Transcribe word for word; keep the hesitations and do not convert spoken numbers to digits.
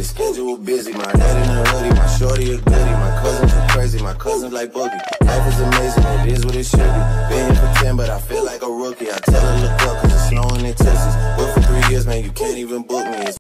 the schedule busy. My dad in a hoodie, my shorty a goodie. My cousins are crazy, my cousins like boogie. Life is amazing, it is what it should be. Been here for ten, but I feel like a rookie. I tell her look up, cause it's snowing and touching.